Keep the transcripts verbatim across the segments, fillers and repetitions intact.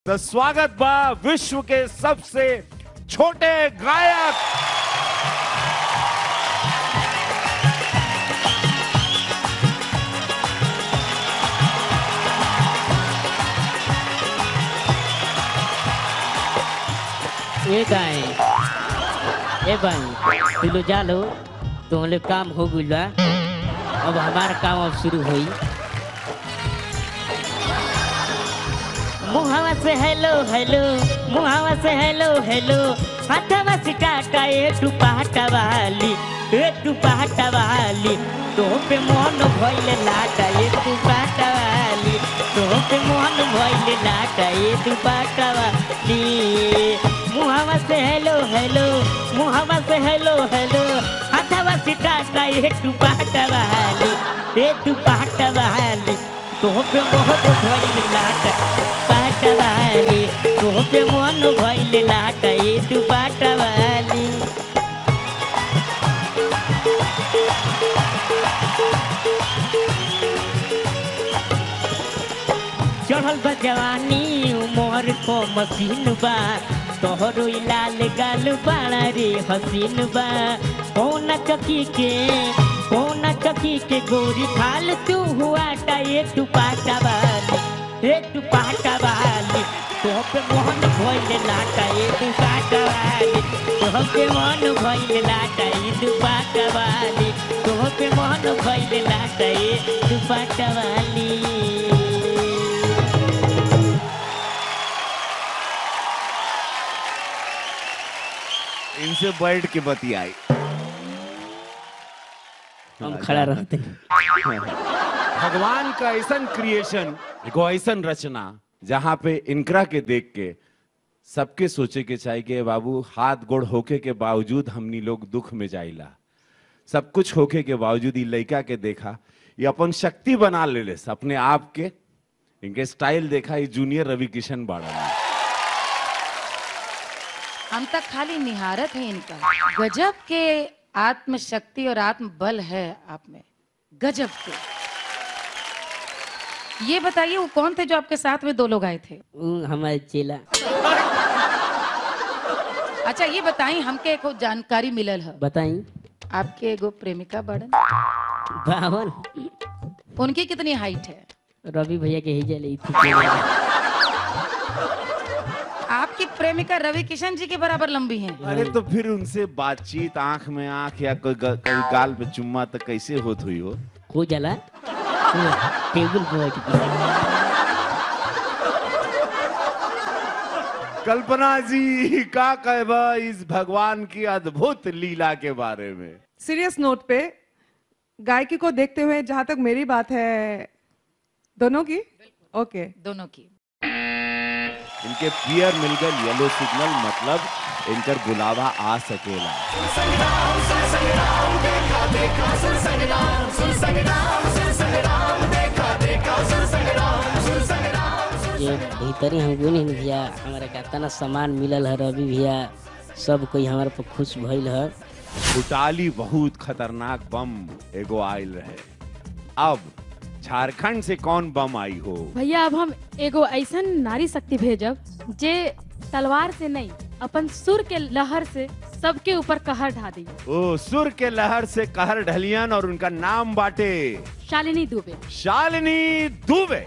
तो स्वागत बा विश्व के सबसे छोटे गायक ये गाय ए भाई तू लो जा लो तो हम काम हो गया। अब हमारा काम अब शुरू हुई। मुहावा से हेलो हेलो मुहावा से हेलो हेलो हाथवा से टाटा ए तू पाटा वाली ए तू पाटा वाली तो पे मोहन भइले लाटा ए तू पाटा वाली तो पे मोहन भइले लाटा ए तू पाटा वाली। मुहावा से हेलो हेलो मुहावा से हेलो हेलो हाथवा से टाटा ए तू पाटा वाली ए तू पाटा वाली तो पे मोहन भइले लाटा पाटा वाली तो पे मोहन भइले लाटा ए तू पाटा वाली। चढ़ल बा जवानी उमर को मसीन बा तोहरो लाल गाल बाड़ा रे हसीन बा कौन चकी के कौन चकी के गोरी खाल तू हुआ टा ये तू पाटा वाली ए तू पाटा वाली तो पे मोहन भइले लाटा ए तू पाटा वाली तो पे मोहन भइले लाटा ए तू पाटा वाली तो पे मोहन भइले लाटा ए तू पाटा वाली। इनसे बैठ के बतियाई हम खड़ा रहते भगवान का ऐसा क्रिएशन एगो ऐसा रचना जहाँ पे इनकरा के देख के सबके सोचे के चाहिए कि बाबू हाथ गोड़ होके के बावजूद हमनी लोग दुख में जाइला सब कुछ होके के बावजूद ये लड़का के देखा ये अपन शक्ति बना ले ले अपने आप के इनके स्टाइल देखा ये जूनियर रवि किशन बाड़ा हम तक खाली निहारत है इनका गजब के आत्मशक्ति और आत्मबल है आप में गजब के। ये बताइए वो कौन थे जो आपके साथ में दो लोग आए थे? हमारे चेला। अच्छा ये बताई हमके एक जानकारी मिलल है। बताई आपके एगो प्रेमिका बड़न बावन उनकी कितनी हाइट है? रवि भैया के ही जले थी। आपकी प्रेमिका रवि किशन जी के बराबर लंबी हैं। अरे तो फिर उनसे बातचीत आंख में आंख या कोई कोई गाल पे चुम्मा तक कैसे होत हुई हो? हो जाला टेबल पे बैठ के। कल्पना जी का कहबा इस भगवान की अद्भुत लीला के बारे में? सीरियस नोट पे गायकी को देखते हुए जहां तक मेरी बात है दोनों की ओके दोनों की इनके पियर मिल गए येलो सिग्नल मतलब इनकर बुलावा आ सकेला। ये भीतरी हमको नहीं भैया हमारे कितना सामान मिलल है रवि भैया सब कोई हमारे पर खुश भइल है। उटाली बहुत खतरनाक बम एगो आयल रहे। अब झारखंड से कौन बम आई हो? भैया अब हम एगो ऐसा नारी शक्ति भेजब जे तलवार से नहीं अपन सुर के लहर से सबके ऊपर कहर ढा दी। ओ सुर के लहर से कहर ढलियन और उनका नाम बाटे शालिनी दुबे। शालिनी दुबे।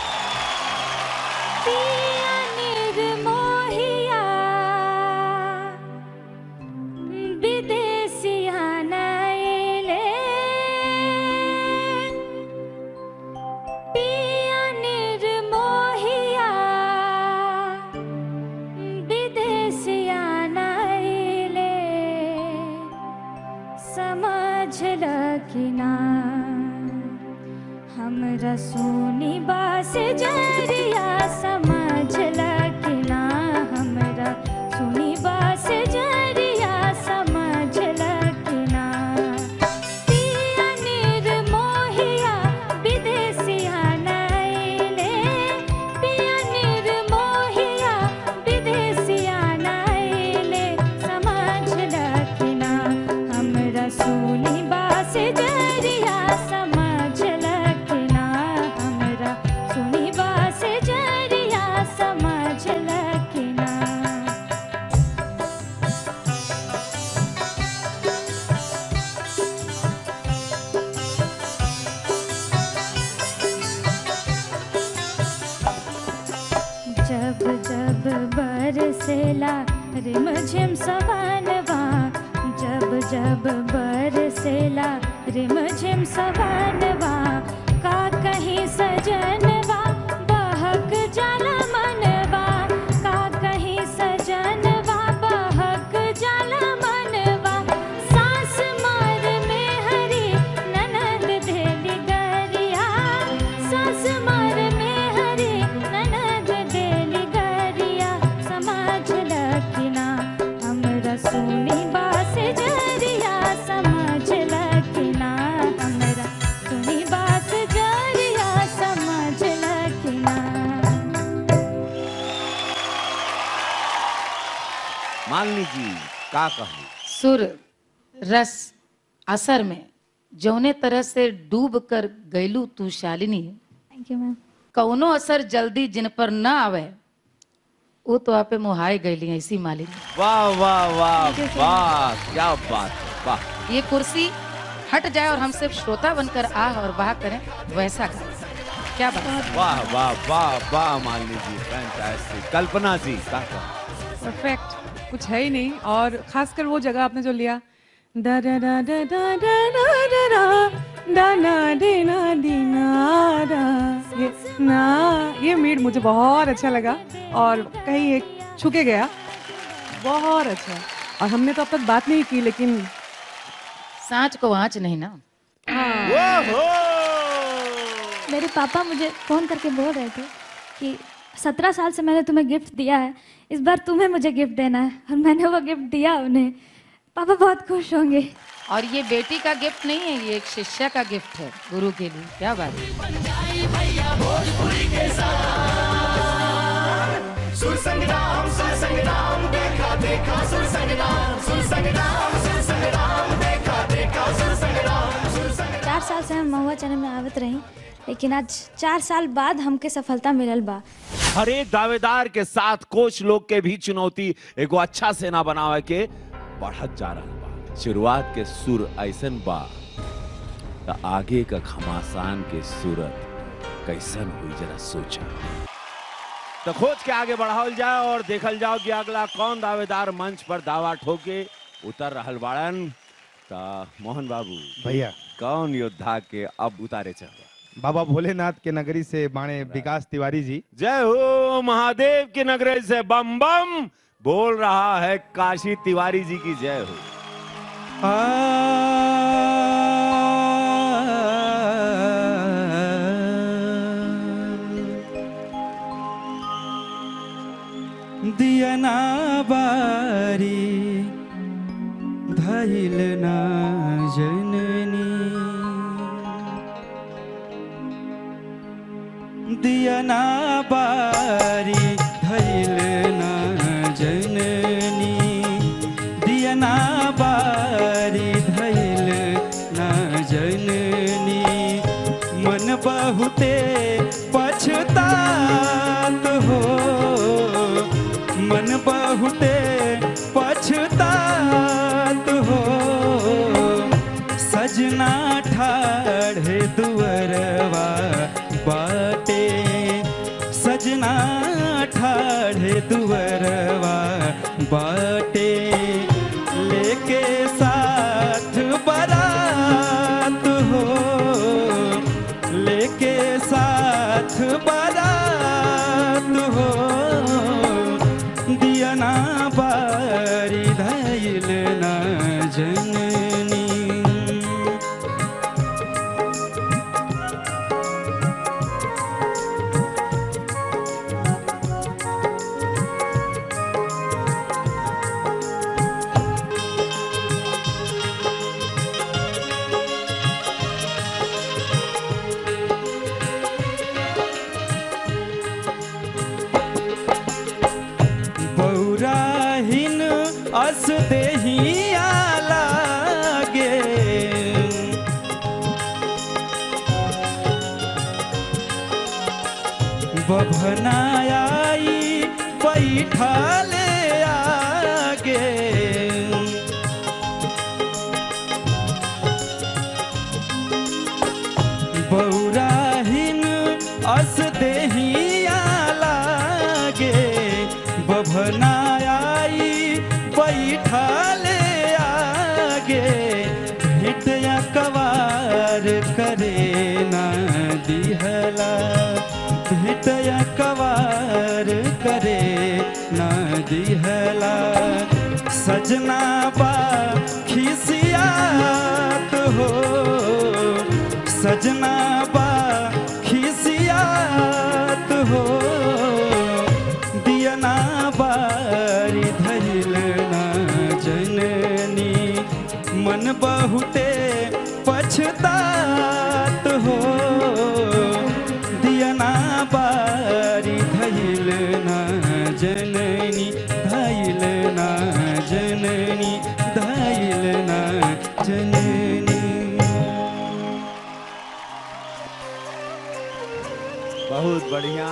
हमरा सोनी बास जरिया समझ लगिना हमरा सोनी बास जरिया समझ लगिना पिया निर्मोहिया विदेशिया नैले पिया निर्मोहिया विदेशिया नैले समझ लगिना हमरा सोनी बास जरिया समझ लगिना हमरा सोनी बास जब जब बरसेला रिमझिम सवनवा, जब जब बरसेला रिमझिम सवनवा, का कहीं सजनवा बहक जाला मनवा, का कहीं सजनवा बहक जाला मनवा, सास मार में हरी ननद देली गरिया, सास मार में हरी ननद देली गरिया, समझ लकिना हमरा सुनी बास जरिया, समझ लकिना हमरा सुनी बास जरिया, समझ लकिना। मालिनी जी का कहू? सुर रस असर में जौने तरह से डूब कर गैलू तू शालिनी, थैंक यू मैम। कौनो असर जल्दी जिन पर न आवे वो तो आपे मुहाए गईली ऐसी मालिनी। वाह वाह वाह वाह, क्या बात है, वाह। ये कुर्सी हट जाए और हम सिर्फ श्रोता बनकर आह और वाह करें, वैसा गाएं। क्या बात है। वाह वाह वाह वाह मालिनी जी, फैंटास्टिक। कल्पना जी का कहू? परफेक्ट, कुछ है ही नहीं। और खासकर वो जगह आपने जो लिया, दा दा दा दा दा दा दा दा दा दा ना दे ना दी ना दा, ये ना, ये मीट मुझे बहुत अच्छा लगा और कहीं एक छुके गया, बहुत अच्छा। और हमने तो अब तक बात नहीं की, लेकिन सांच को आँच नहीं ना। मेरे पापा मुझे फ़ोन करके बोल रहे थे कि सत्रह साल से मैंने तुम्हें गिफ्ट दिया है, इस बार तुम्हें मुझे गिफ्ट देना है, और मैंने वो गिफ्ट दिया उन्हें। पापा बहुत खुश होंगे। और ये बेटी का गिफ्ट नहीं है, ये एक शिष्य का गिफ्ट है गुरु के लिए। क्या बात है। चार साल से हम महुआ चैनल में आवत रही, लेकिन आज चार साल बाद हमके सफलता मिलल बा। हर एक दावेदार के साथ कोच लोग के भी चुनौती एगो अच्छा सेना बनावे के बढ़त जा रहा बा। शुरुआत के सुर ऐसन बा त आगे का घमासान के सूरत कैसन हुई, जरा सोचा। तो खोज के आगे बढ़ावल जाए और देखल जाओ कि अगला कौन दावेदार मंच पर दावा ठोके उतर रहल बाड़न। ता मोहन बाबू भैया, कौन योद्धा के अब उतारे चाहे? बाबा भोलेनाथ के नगरी से बाणे विकास तिवारी जी। जय हो महादेव की नगरी से बम बम बोल रहा है काशी तिवारी जी की जय हो। दिया ना बारी धैल ना जननी, दिया ना बारी धैल ना जननी, दिया ना बारी धैल ना जननी, मन बहुते पछतात हो, मन बहुते पछतात हो, सजना ठाढ़े दुअरवा बाटे, सजना ठाढ़े दुअरवा बाटे, लेके साथ बारात हो, लेके साथ बारात हो, दिया ना बारी धैल ना जननी। बौराहीन अस देहिया लागे, बभनाई बैठल आगे, बौराहीन अस देहिया लागे, शोभना आई बैठले आगे भेटया कवार करे ना दिहला भेटया कवार करे ना दिहला सजना बा खिसियात हो सजना बा खिसियात हो दियना बारी धैल ना जननी मन बहुते पछतात हो दियना बारी धैल ना जननी धैल ना जननी धैल ना जननी। बहुत बढ़िया,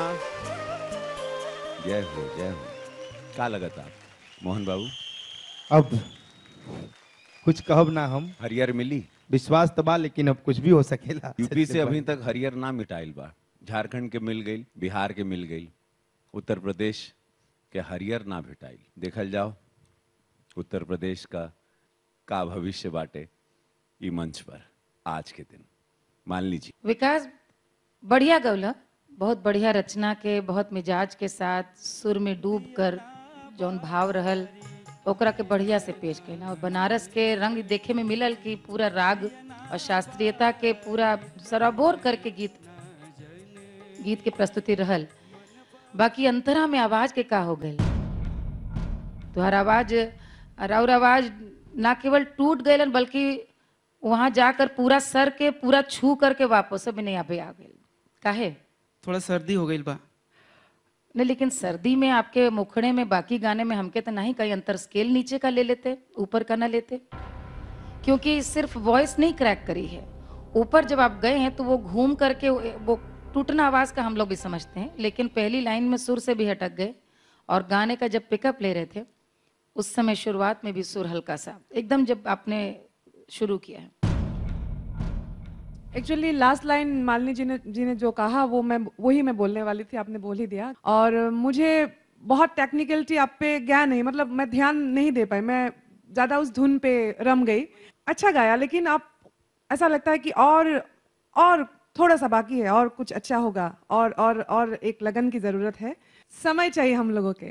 जय हो जय हो। क्या लगता मोहन बाबू? अब कुछ कहब ना हम, हरियर मिली विश्वास तो बा लेकिन अब कुछ भी हो सकेला। यूपी से अभी तक हरियर ना मिटाइल बा, झारखंड के मिल गई, बिहार के मिल गई, उत्तर प्रदेश के हरियर ना भेटाइल। देखल जाओ उत्तर प्रदेश का का भविष्य बाटे ई मंच पर आज के दिन। मान लीजिए विकास बढ़िया गौला, बहुत बढ़िया रचना के, बहुत मिजाज के साथ सुर में डूब कर जौन भाव रहल ओकरा के बढ़िया से पेश कैला। और बनारस के रंग देखे में मिलल कि पूरा राग और शास्त्रीयता के पूरा सराबोर करके गीत गीत के प्रस्तुति रहल। बाकी अंतरा में आवाज के का हो गए, तुहार आवाज और आवाज ना केवल टूट गए बल्कि वहां जाकर पूरा सर के पूरा छू करके वापस भी नहीं आबे आ गए। काहे? थोड़ा सर्दी हो गई बा। नहीं लेकिन सर्दी में आपके मुखड़े में बाकी गाने में हमके तो नहीं कहीं अंतर स्केल नीचे का ले लेते, ऊपर का ना लेते, क्योंकि सिर्फ वॉइस नहीं क्रैक करी है, ऊपर जब आप गए हैं तो वो घूम करके वो टूटना आवाज का हम लोग भी समझते हैं, लेकिन पहली लाइन में सुर से भी हटक गए और गाने का जब पिकअप ले रहे थे उस समय शुरुआत में भी सुर हल्का सा एकदम जब आपने शुरू किया है। Actually last line Malini ji ने जी ने जो कहा वो मैं वही मैं बोलने वाली थी, आपने बोल ही दिया। और मुझे बहुत टेक्निकलिटी आप पे ज्ञान नहीं, मतलब मैं ध्यान नहीं दे पाई, मैं ज्यादा उस धुन पे रम गई। अच्छा गाया, लेकिन आप ऐसा लगता है कि और और थोड़ा सा बाकी है और कुछ अच्छा होगा, और और और एक लगन की जरूरत है, समय चाहिए हम लोगों के।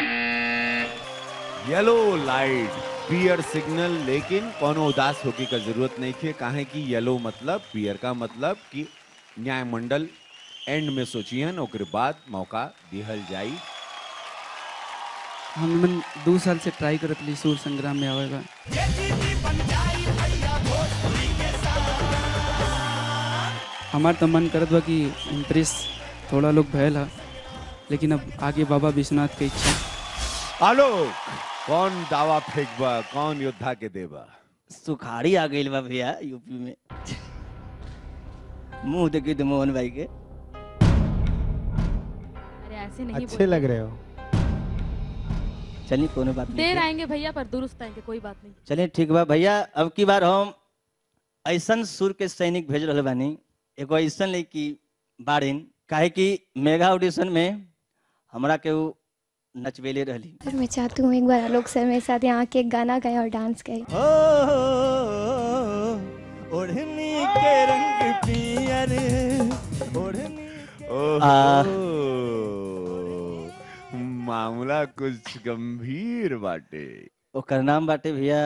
येलो लाइट पियर सिग्नल, लेकिन कोनो उदास होके का जरूरत नहीं है, काहे कि येलो मतलब पियर का मतलब कि न्याय मंडल एंड में सोचियन ओकरे बाद मौका दिहल जाई। हम मन दो साल से ट्राई करत ली सुर संग्राम में आवेगा। हमार तो मन करत बा कि इम्प्रेस थोड़ा लोग भयल है, लेकिन अब आगे बाबा विश्वनाथ के इच्छा। आलोक, कौन दावा फेंकबा, कौन योद्धा के देबा? सुखाड़ी आ गई बा भैया यूपी में। मुंह देखी तो मोहन भाई के। अरे ऐसे नहीं अच्छे लग रहे हो। चलिए कोनो बात नहीं, देर आएंगे भैया पर दुरुस्त आएंगे, कोई बात नहीं। चलिए ठीक बा भैया। अब की बार हम ऐसन सुर के सैनिक भेज रहे बानी, एगो ऐसन लड़की बारिन, काहे कि मेगा ऑडिशन में हमरा के वो नचवेले रहली। सर मैं चाहती हूँ एक बार आलोक सर मेरे साथ यहाँ के एक गाना गाए और डांस करे। ओढ़नी के रंग पियर, ओढ़नी मामला कुछ गंभीर बाटे। ओकर नाम बाटे भैया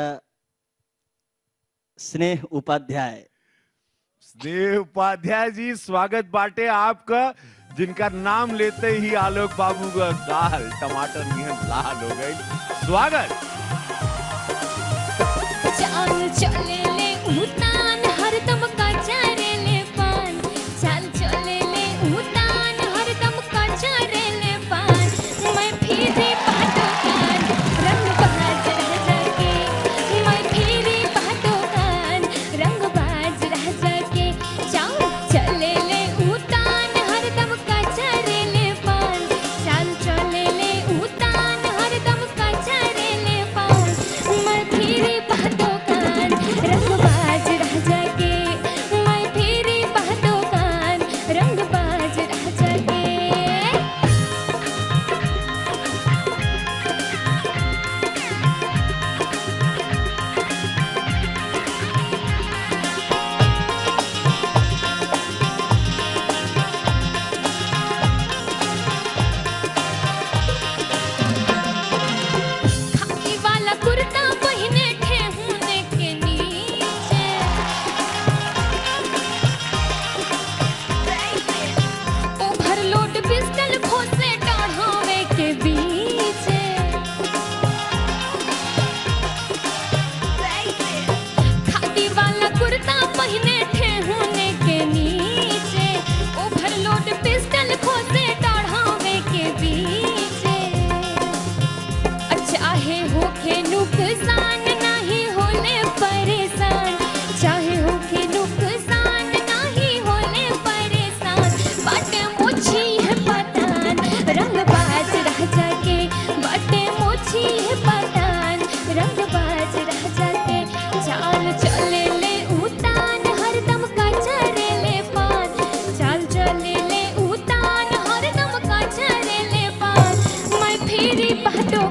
स्नेह उपाध्याय। स्नेह उपाध्याय जी, स्वागत बाटे आपका, जिनका नाम लेते ही आलोक बाबू का गाल टमाटर निहन लाल हो गई। स्वागत। चाल चले ले उतान हरदम कचरे ले पान, चाल चले ले उतान हरदम कचरे ले पान, मैं फिरी बातों कान रंग बाज रह जाके, मैं फिरी बातों कान रंग बाज रह जाके, चाल चले ले उतान हरदम कचरे ले पान, चाल चले ले उतान हरदम कचरे ले पान, मैं फिरी बातों कान रंग बाज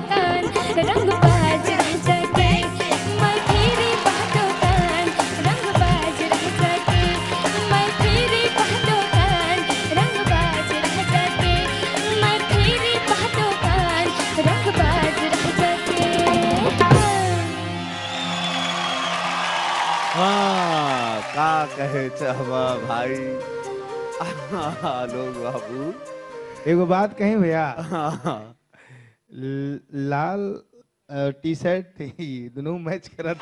कान रंग बाज रह सके मैं फिरी बातों कान रंग बाज रह सके मैं फिरी बातों कान रंग बाज रह सके मैं फिरी बातों कान रंग बाज रह सके हाँ का कहे चाहवा भाई लोग बाबू एगो बात कहीं भैया ल- लाल टी शर्ट थी दोनों मैच करत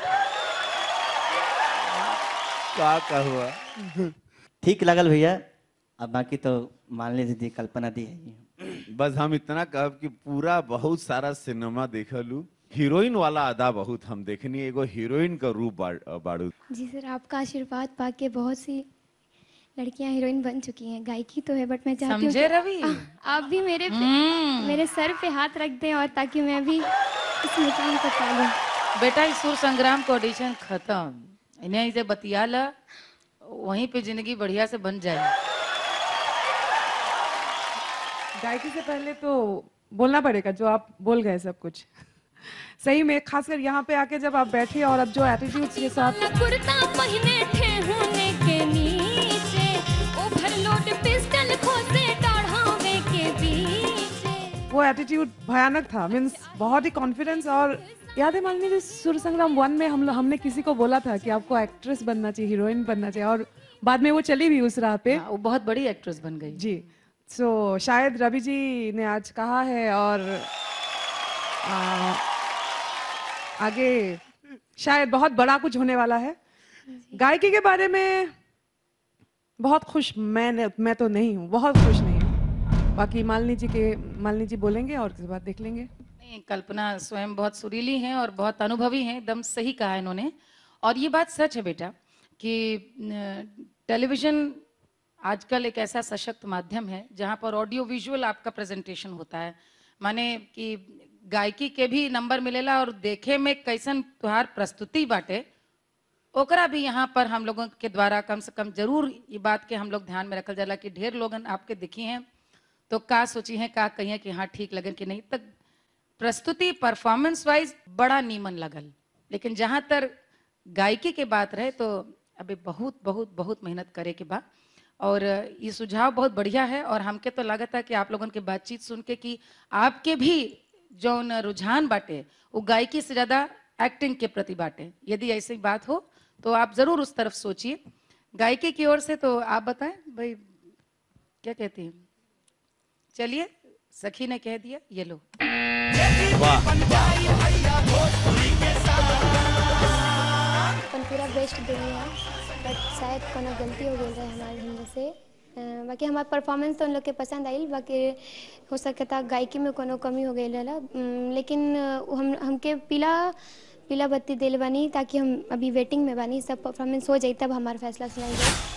का कहवा ठीक लगल भैया। अब बाकी तो मान लीजिए दी कल्पना दी है। बस हम इतना कहब कि पूरा बहुत सारा सिनेमा देखलू हीरोइन वाला अदा बहुत हम देखनी एगो हीरोइन का रूप बा- बाड़ू जी सर, आपका आशीर्वाद पाके बहुत सी लड़कियां हीरोइन बन चुकी हैं। गायकी तो है बट मैं चाहती हूँ समझे कि रवि? आ- आप भी मेरे पे, हम्म। मेरे सर पे हाथ रख दें और ताकि मैं भी इस मुकाम को पा लूं। बेटा इस सुर संग्राम का ऑडिशन खत्म इन्हें इसे बतिया ला वहीं पे जिंदगी बढ़िया से बन जाए। गायकी से पहले तो बोलना पड़ेगा जो आप बोल गए सब कुछ सही में, खासकर यहाँ पे आके जब आप बैठे और अब जो एटीट्यूड के साथ कुर्ता पहने थे होने के नीचे ओवरलोड पिस्टल खोसे डाढ़ावे के बीच वो एटीट्यूड भयानक था। मीन्स बहुत ही कॉन्फिडेंस। और याद है मालिनी जी सुर संग्राम वन में हम लोग हमने किसी को बोला था कि आपको एक्ट्रेस बनना चाहिए, हीरोइन बनना चाहिए, और बाद में वो चली भी उस राह पे। हाँ, वो बहुत बड़ी एक्ट्रेस बन गई जी। सो so, शायद रवि जी ने आज कहा है और आ, आगे शायद बहुत बड़ा कुछ होने वाला है। गायकी के बारे में बहुत खुश मैं मैं तो नहीं हूँ, बहुत खुश नहीं हूँ। बाकी मालिनी जी के मालिनी जी बोलेंगे और उसके बाद देख लेंगे। नहीं, कल्पना स्वयं बहुत सुरीली हैं और बहुत अनुभवी हैं, एकदम सही कहा इन्होंने। और ये बात सच है बेटा कि टेलीविजन आजकल एक ऐसा सशक्त माध्यम है जहाँ पर ऑडियो विजुअल आपका प्रेजेंटेशन होता है, माने कि गायकी के भी नंबर मिलेला और देखे में कैसन तुहार प्रस्तुति बाटे ओकरा भी यहाँ पर हम लोगों के द्वारा कम से कम जरूर ये बात के हम लोग ध्यान में रखल जाला कि ढेर लोगन आपके दिखी हैं तो का सोची हैं का कहिए कि हाँ ठीक लगन कि नहीं। तक प्रस्तुति परफॉर्मेंस वाइज बड़ा नीमन लगल, लेकिन जहाँ तक गायकी के बात रहे तो अभी बहुत बहुत बहुत मेहनत करे के बाद। और ये सुझाव बहुत बढ़िया है और हमके तो लागत है कि आप लोगों की बातचीत सुन के कि आपके भी जो रुझान बाटे वो गायकी से ज्यादा एक्टिंग के प्रति बाटे। यदि ऐसी बात हो तो आप जरूर उस तरफ सोचिए। गायकी की ओर से तो आप बताएं भाई क्या कहती हैं? चलिए सखी ने कह दिया, ये लो। अपन पूरा बेस्ट देंगे हम, बट शायद कोनो गलती हो गई है हमारे हमसे से। अ, बाकी हमारा परफॉर्मेंस तो उन लोग के पसंद आई, बाकी हो सकता गायकी में कोनो कमी हो गई रहा। लेकिन अ, हम हमके पीला पीला बत्ती दिल बानी ताकि हम अभी वेटिंग में बानी, सब परफॉर्मेंस हो जाए तब हमारा फैसला सुनाएंगे।